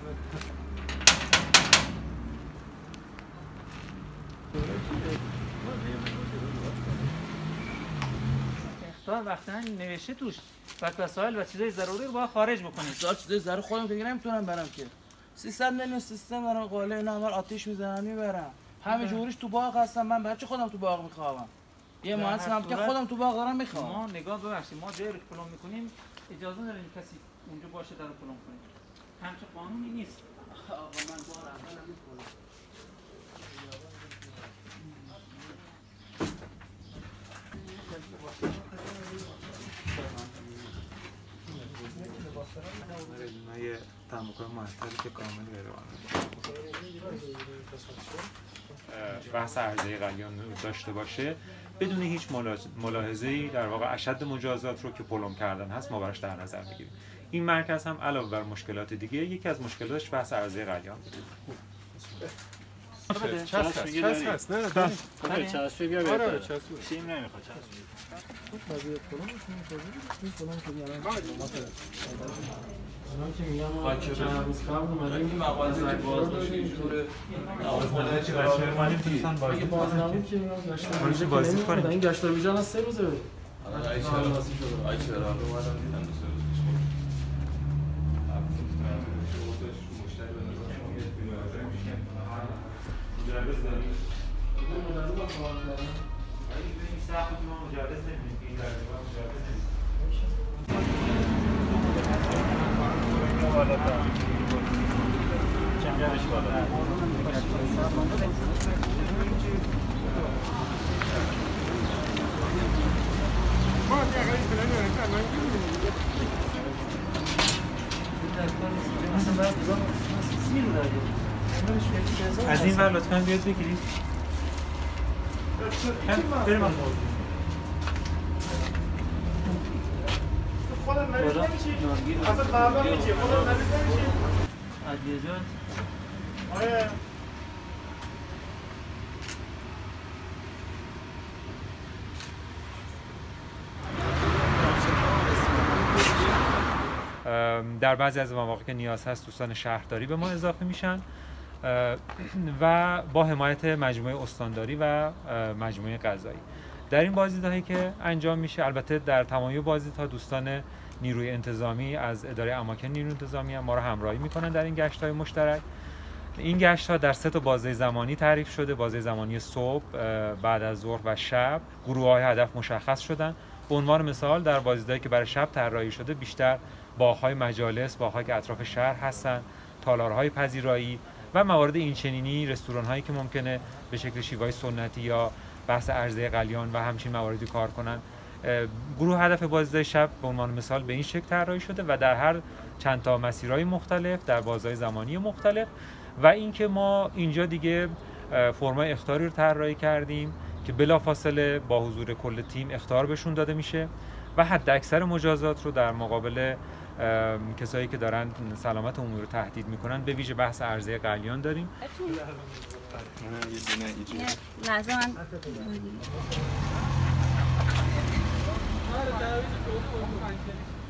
اختار وقتا نوشته توش وسایل و چیزای ضروری رو باید خارج بکنید. چیزای ضروری خودم دیگه نمیتونم برم که. 300 میلیون سیستم دارن قاله اینا همه آتش میزنن میبرن. همه جوریش تو باغ هستم، من بچه خودم تو باغ میخوام. یه مهندس هم که خودم تو باغ دارم میخوام. ما نگاه ببخشید، ما جایی رو که پلان میکنیم اجازه نداریم کسی اونجا باشه در پلان کنیم. همچه قانونی نیست. آقا من بار اولم میکنم. یه تعامل معطلی که کامل غیرقانونی بحث عرضه قلیان داشته باشه بدون هیچ ملاحظه‌ای در واقع اشد مجازات رو که پلم کردن هست ما براش در نظر میگیریم. این مرکز هم علاوه بر مشکلات دیگه یکی از مشکلاتش بحث عرضه قلیان بود. چسب هست نه داریم چسبی بیا آره چسب سیم نمیخواد چسب خاک چند روز قبل اومدن این مغازه باز باشه اینجوره آوازمانه چی بچه مانیم دوستان بازی کنیم بازی کنیم این گشتار بیجان از 3 روزه آی چرا اومدن دیدن 2 روز از این ور لطفاً بیاد بگیرید. بریم آقا. خودم مریض نمیشی؟ اصلا قبلا میشی؟ خودم مریض نمیشی؟ عدیه جان آره در بعضی از مواقع که نیاز هست دوستان شهرداری به ما اضافه میشن و با حمایت مجموعه استانداری و مجموعه قضایی. در این بازدیدهایی که انجام میشه البته در تمامی بازدیدها دوستان نیروی انتظامی از اداره اماکن نیروی انتظامی هم ما رو همراهی میکنن در این گشت‌های مشترک. این گشت‌ها در 3 بازه زمانی تعریف شده. بازه زمانی صبح، بعد از ظهر و شب. گروه‌های هدف مشخص شدن. به عنوان مثال در بازدیدهایی که برای شب طراحی شده بیشتر باغ‌های مجالس، باغ‌هایی که اطراف شهر هستن، تالارهای پذیرایی و موارد اینچنینی، رستوران‌هایی که ممکنه به شکل شیوه‌های سنتی یا بحث عرضه قلیان و همچین مواردی کار کنن. گروه هدف بازدید شب به عنوان مثال به این شکل طراحی شده و در هر چند تا مسیرهای مختلف در بازهای زمانی مختلف. و اینکه ما اینجا دیگه فرمای اخطاری رو طراحی کردیم که بلافاصله با حضور کل تیم اخطار بهشون داده میشه و حد اکثر مجازات رو در مقابل کسایی که دارن سلامت عمومی رو تهدید میکنن به ویژه بحث عرضه قلیان داریم. لازم